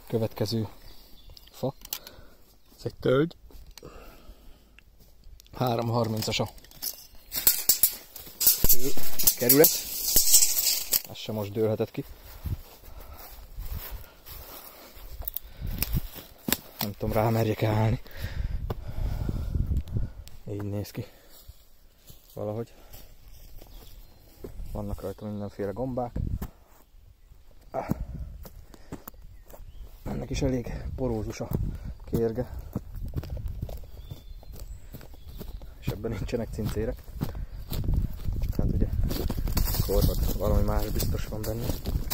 Következő fa. Ez egy tölgy. 330-as a kerület. Ez sem most dőlhetett ki. Nem tudom, rámerjek állni. Így néz ki. Valahogy. Vannak rajta mindenféle gombák. Ennek is elég porózus a kérge. És ebben nincsenek cincérek. Csak hát ugye korhat, valami más biztos van benne.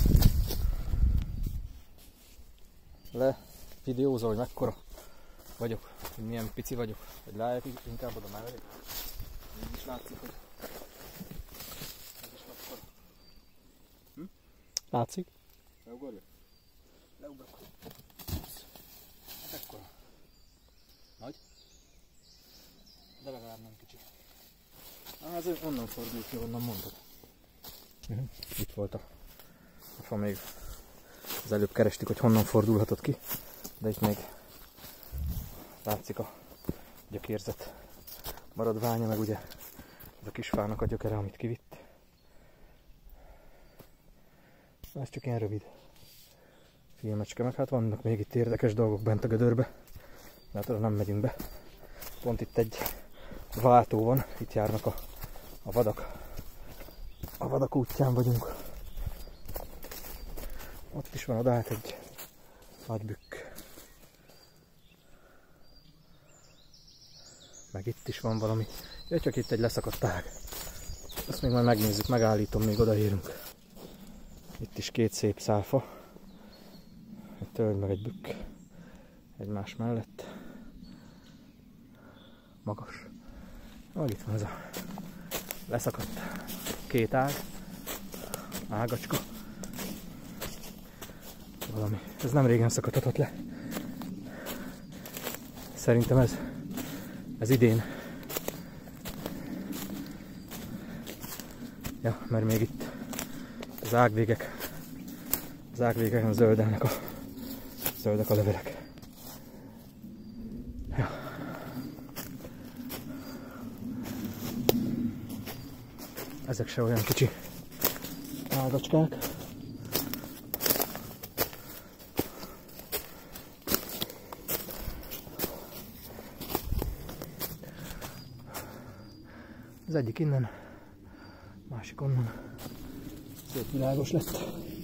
Le videózol, hogy mekkora vagyok, hogy milyen pici vagyok, hogy lájak inkább oda mellé. Így is látszik, hogy ez is mekkora. Látszik? Leugorjak? Leugrok. Hát ekkora. Nagy? De legalább nem kicsi. Ez onnan fordul ki, onnan mondod. Itt volt a fa még. Az előbb kerestük, hogy honnan fordulhatott ki. De itt még látszik a gyökérzet maradványa, meg ugye ez a kis fának a gyökere, amit kivitt. Ez csak ilyen rövid filmecske, meg hát vannak még itt érdekes dolgok bent a gödörbe. De hát oda nem megyünk be. Pont itt egy váltó van, itt járnak a vadak. A vadak útján vagyunk. Ott is van oda hát egy nagy bükk. Meg itt is van valami. Ja, csak itt egy leszakadt ág. Ezt még majd megnézzük, megállítom, még odaérünk. Itt is két szép szálfa. Egy tölgy meg egy bükk. Egymás mellett. Magas. Ahogy itt van ez a leszakadt két ág. Ágacska. Valami. Ez nem régen szakadhatott le. Szerintem ez idén. Ja, mert még itt az ágvégeken zöldek a levelek. Ja. Ezek se olyan kicsi ágacskák. Az egyik innen, másik onnan. Szép világos lett.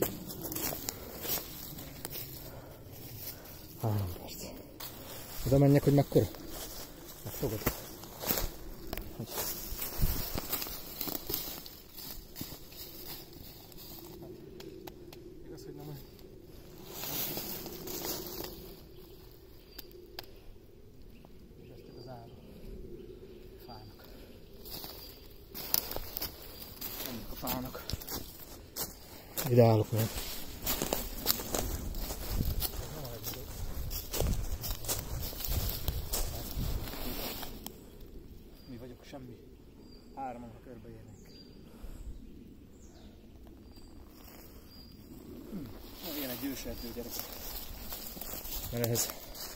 3 perc. Oda menjek, hogy mekkora? Megfogod? Hogy... Igaz, hogy nem olyan. És ez csak az ára. Fának. Ennek a fának. Ide állok meg. Mi vagyok semmi. 3-an, ha körbeérnénk. Ilyen egy őserdő, gyerekek. Mert ehhez...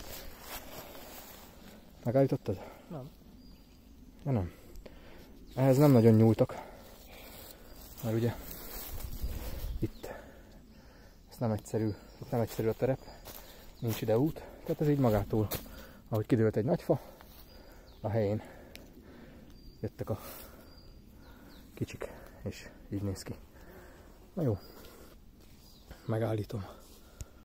Megállítottad? Nem. Ja, nem. Ehhez nem nagyon nyúltak. Mert ugye itt nem egyszerű a terep, nincs ide út, tehát ez így magától, ahogy kidőlt egy nagy fa, a helyén jöttek a kicsik, és így néz ki. Na jó, megállítom.